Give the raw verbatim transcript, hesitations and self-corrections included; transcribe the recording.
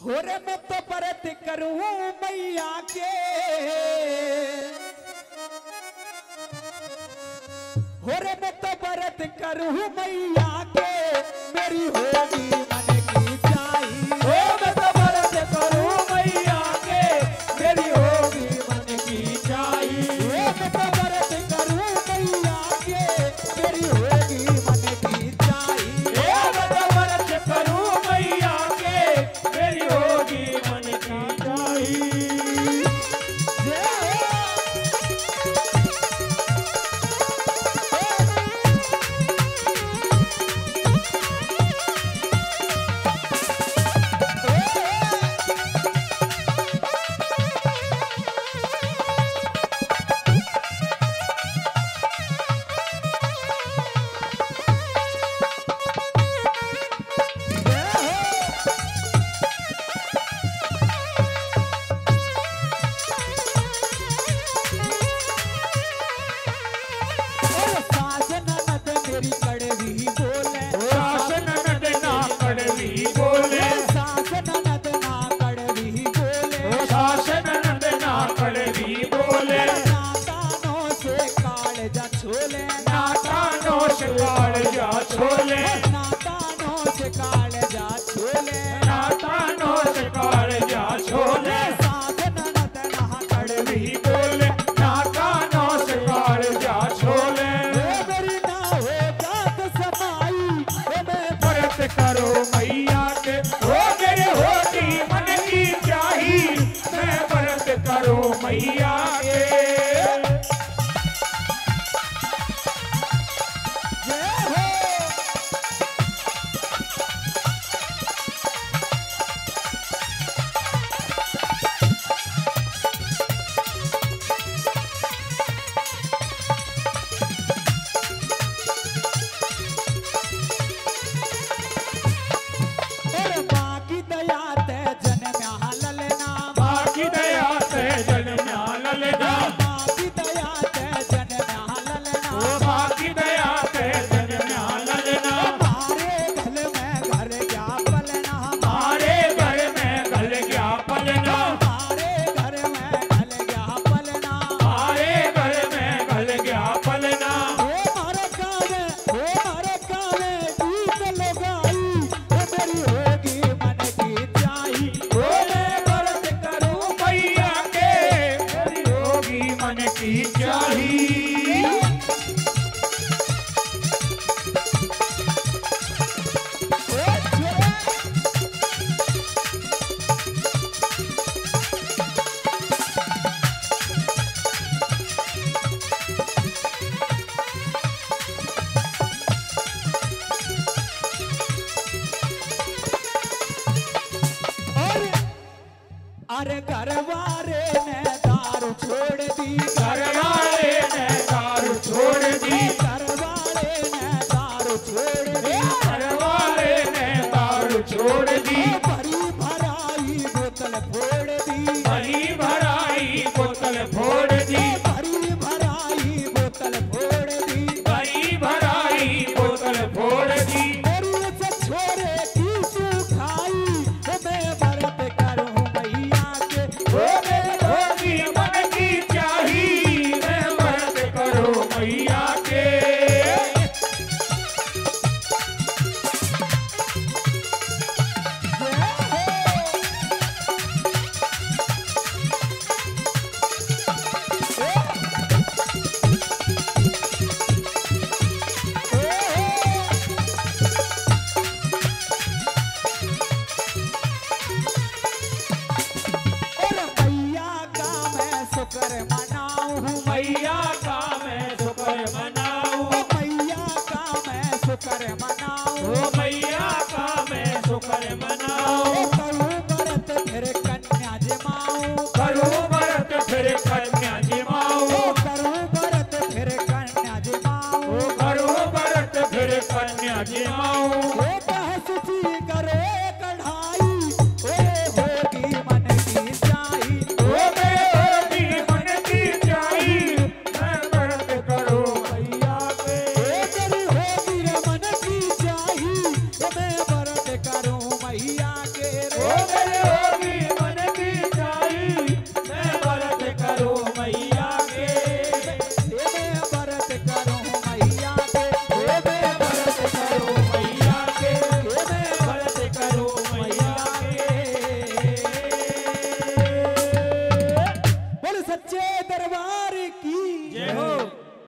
हो रे मैं तो व्रत करूं मैया के, हो रे मैं तो व्रत करूं मैया के, मेरी होगी मन की चाहिए। हो मैं तो व्रत करूं मैया के, मेरी होगी मन की चाहिए। हो मैं तो व्रत करूं मैया के, मेरी होगी मन की चाहिए। हो मैं तो व्रत करूं मैया के, मेरी होगी मन की चाहिए। छोले नातानो से काल जा छोले, नातानो से काल जा छोले, सास ननद ना कड़वी बोले नातानो से काल जा छोले। मेरी ना हो जात समाई, मैं व्रत करो मैया के, हो मेरे होगी मन की चाहिए। मैं व्रत करो मैया के। अरे करवा